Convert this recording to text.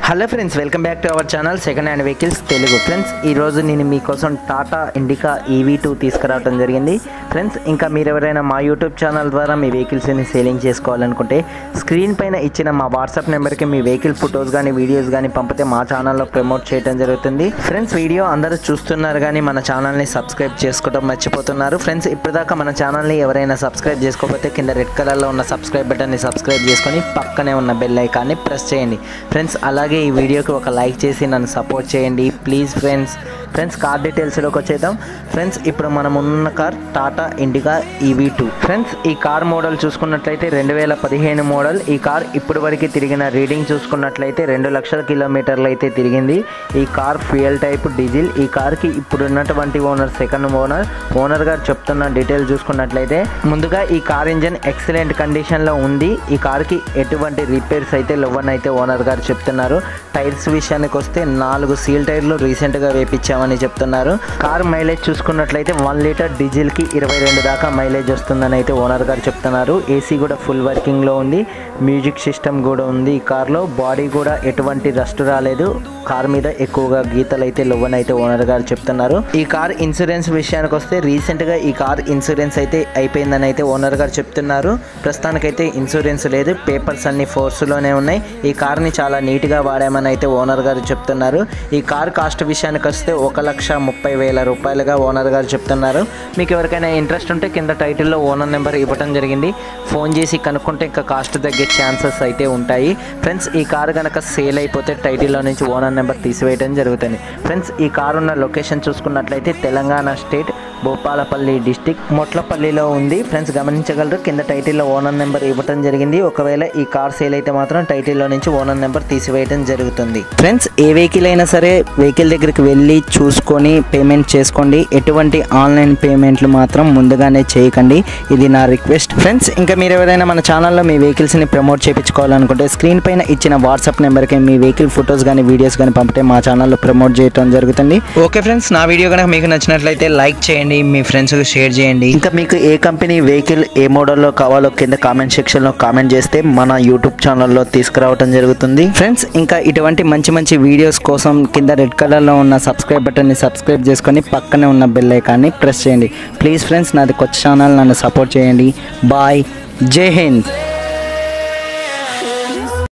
Hello friends, welcome back to our channel second hand vehicles Telugu. Friends, ఈరోజు నేను మీకోసం Tata Indica EV2 తీసుకురావడం జరిగింది. ఫ్రెండ్స్, ఇంకా మీరు ఎవరైనా మా యూట్యూబ్ ఛానల్ ద్వారా మీ వెహికల్స్ని సేలింగ్ చేసుకోవాలనుకుంటే స్క్రీన్ పైన ఇచ్చిన మా వాట్సాప్ నెంబర్కి మీ వెహికల్ ఫొటోస్ కానీ వీడియోస్ కానీ పంపితే మా ఛానల్లో ప్రమోట్ చేయడం జరుగుతుంది. ఫ్రెండ్స్, వీడియో అందరూ చూస్తున్నారు కానీ మన ఛానల్ని సబ్స్క్రైబ్ చేసుకోవడం మర్చిపోతున్నారు. ఫ్రెండ్స్, ఇప్పటిదాకా మన ఛానల్ని ఎవరైనా సబ్స్క్రైబ్ చేసుకోకపోతే కింద రెడ్ కలర్లో ఉన్న సబ్స్క్రైబ్ బటన్ని సబ్స్క్రైబ్ చేసుకొని పక్కనే ఉన్న బెల్ ఐకాన్ని ప్రెస్ చేయండి. ఫ్రెండ్స్, అలాగే ఈ వీడియోకి ఒక లైక్ చేసి నన్ను సపోర్ట్ చేయండి ప్లీజ్. ఫ్రెండ్స్ కార్ డీటెయిల్స్లోకి వచ్చేద్దాం. ఫ్రెండ్స్, ఇప్పుడు మనం ఉన్న car Tata Indica EV2. Friends, ఈ కార్ మోడల్ చూసుకున్నట్లయితే 2015 మోడల్. ఈ కార్ ఇప్పటి వరకు తిరిగిన రీడింగ్ చూసుకున్నట్లయితే 2 లక్షల కిలోమీటర్లు అయితే తిరిగింది. ఈ కార్ ఫ్యూయల్ టైప్ డీజిల్. ఈ కార్కి ఇప్పుడు ఉన్నటువంటి ఓనర్ సెకండ్ ఓనర్ గారు చెప్తున్న డీటెయిల్ చూసుకున్నట్లయితే ముందుగా ఈ కార్ ఇంజన్ ఎక్సలెంట్ కండిషన్లో ఉంది. ఈ కార్కి ఎటువంటి రిపేర్స్ అయితే లేవనైతే ఓనర్ గారు చెప్తున్నారు. టైర్స్ విషయానికి వస్తే 4 సీల్ టైర్లు రీసెంట్గా వేపించామని చెప్తున్నారు. కార్ మైలేజ్ చూసుకున్నట్లయితే 1 లీటర్ డీజిల్కి 22 దాకా మైలేజ్ వస్తుందని అయితే ఓనర్ గారు చెప్తున్నారు. ఏసీ కూడా ఫుల్ వర్కింగ్లో ఉంది. మ్యూజిక్ సిస్టమ్ కూడా ఉంది. ఈ కార్లో బాడీ కూడా ఎటువంటి రస్ట్ రాలేదు. కార్ మీద ఎక్కువగా గీతలు అయితే లేవనైతే ఓనర్ గారు చెప్తున్నారు. ఈ కార్ ఇన్సూరెన్స్ విషయానికి వస్తే రీసెంట్గా ఈ కార్ ఇన్సూరెన్స్ అయితే అయిపోయిందని అయితే ఓనర్ గారు చెప్తున్నారు. ప్రస్తుతానికైతే ఇన్సూరెన్స్ లేదు. పేపర్స్ అన్ని ఫోర్స్లోనే ఉన్నాయి. ఈ కార్ని చాలా నీట్గా వాడామని అయితే ఓనర్ గారు చెప్తున్నారు. ఈ కార్ కాస్ట్ విషయానికి వస్తే 1,30,000 రూపాయలుగా ఓనర్ గారు చెప్తున్నారు. మీకు ఎవరికైనా ఇంట్రెస్ట్ ఉంటే కింద టైటిల్లో ఓనర్ నెంబర్ ఇవ్వడం జరిగింది. ఫోన్ చేసి కనుక్కుంటే ఇంకా కాస్ట్ తగ్గే ఛాన్సెస్ అయితే ఉంటాయి. ఫ్రెండ్స్, ఈ కార్ కనుక సేల్ అయిపోతే టైటిల్లో నుంచి ఓనర్ నెంబర్ తీసివేయడం జరుగుతుంది. ఫ్రెండ్స్, ఈ కార్ ఉన్న లొకేషన్ చూసుకున్నట్లయితే తెలంగాణ స్టేట్ భూపాలపల్లి డిస్టిక్ మొట్లపల్లిలో ఉంది. ఫ్రెండ్స్, గమనించగలరు కింద టైటిల్లో ఓనర్ నెంబర్ ఇవ్వడం జరిగింది. ఒకవేళ ఈ కార్ సేల్ అయితే మాత్రం టైటిల్లో నుంచి ఓనర్ నెంబర్ తీసివేయడం జరుగుతుంది. ఫ్రెండ్స్, ఏ వెహికల్ అయినా సరే వెహికల్ దగ్గరికి వెళ్ళి చూసుకొని పేమెంట్ చేసుకోండి. ఎటువంటి ఆన్లైన్ పేమెంట్లు మాత్రం ముందుగానే చేయకండి. ఇది నా రిక్వెస్ట్. ఫ్రెండ్స్, ఇంకా మీరు ఎవరైనా మన ఛానల్లో మీ వెహికల్స్ని ప్రమోట్ చేయించుకోవాలనుకుంటే స్క్రీన్ పైన ఇచ్చిన వాట్సాప్ నెంబర్కి మీ వెహికల్ ఫొటోస్ కానీ వీడియోస్ కానీ పంపితే మా ఛానల్లో ప్రమోట్ చేయడం జరుగుతుంది. ఓకే ఫ్రెండ్స్, నా వీడియో కనుక మీకు నచ్చినట్లయితే లైక్ చేయండి, మీ ఫ్రెండ్స్కి షేర్ చేయండి. ఇంకా మీకు ఏ కంపెనీ వెహికల్ ఏ మోడల్లో కావాలో కింద కామెంట్ సెక్షన్లో కామెంట్ చేస్తే మన యూట్యూబ్ ఛానల్లో తీసుకురావడం జరుగుతుంది. ఫ్రెండ్స్, ఇంకా ఇటువంటి మంచి మంచి వీడియోస్ కోసం కింద రెడ్ కలర్లో ఉన్న సబ్స్క్రైబ్ బటన్ని సబ్స్క్రైబ్ చేసుకొని పక్కనే ఉన్న బెల్ ఐకాన్ని ప్రెస్ చేయండి ప్లీజ్. ఫ్రెండ్స్, నాది కొత్త ఛానల్, నన్ను సపోర్ట్ చేయండి. బాయ్, జై హింద్.